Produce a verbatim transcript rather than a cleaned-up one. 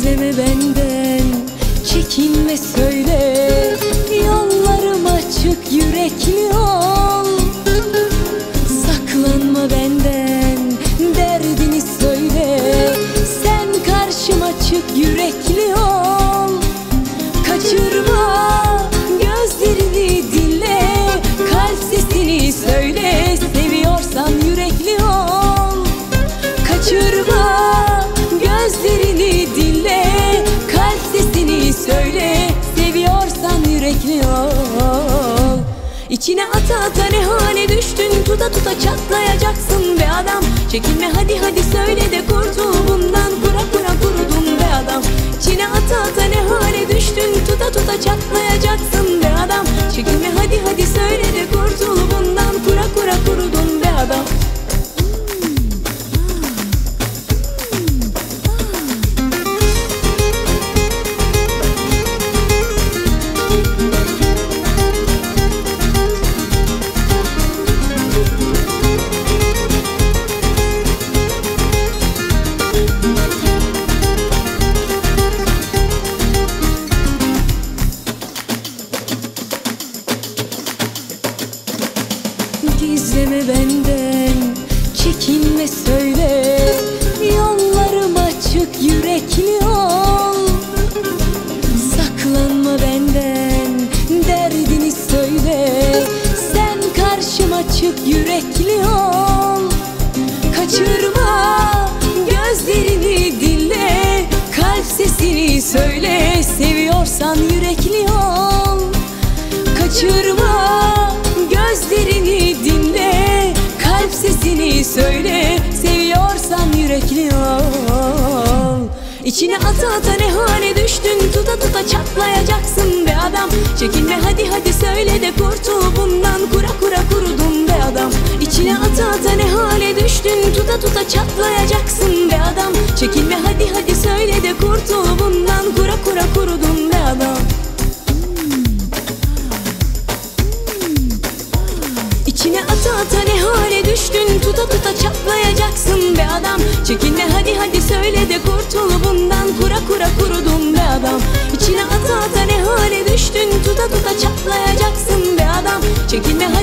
Gizleme benden, çekinme söyle, yollarım açık, yürekli ol. Saklanma benden, derdini söyle, sen karşıma çık, yürekli ol. Kaçırma gözlerini, dinle, kalp sesini söyle, seviyorsan yürekli ol. Kaçırma gözlerini, dinle, kalp sesini söyle, seviyorsan yürekli ol. İçine ata ata ne hale düştün, tuta tuta çatlayacaksın be adam. Çekinme hadi hadi söyle de kurtul bundan, kura kura kurudum be adam. İçine ata ata ne hale düştün, tuta tuta çatlayacaksın be adam. Çekinme hadi hadi söyle de kurtul bundan, kura kura kurudum be adam. Gizleme benden, çekinme söyle, yollarım açık, yürekli ol. Saklanma benden, derdini söyle, sen karşıma çık, yürekli ol. Kaçırma gözlerini, dinle, kalp sesini söyle, seviyorsan yürekli ol. Kaçırma gözlerini, dinle, kalp sesini söyle, seviyorsan yürekli ol. İçine ata ata ne hale düştün, tuta tuta çatlayacaksın be adam. Çekinme hadi hadi söyle de kurtul bundan, kura kura kurudum be adam. İçine ata ata ne hale düştün, tuta tuta çatlayacaksın be adam. Çekinme hadi hadi söyle de kurtul bundan, kura kura kurudum be adam. İçine ata ata ne hale düştün, tuta tuta çatlayacaksın be adam. Çekinme hadi hadi söyle de kurtul bundan, kura kura kurudum be adam. İçine ata ata ne hale düştün, tuta tuta çatlayacaksın be adam. Çekinme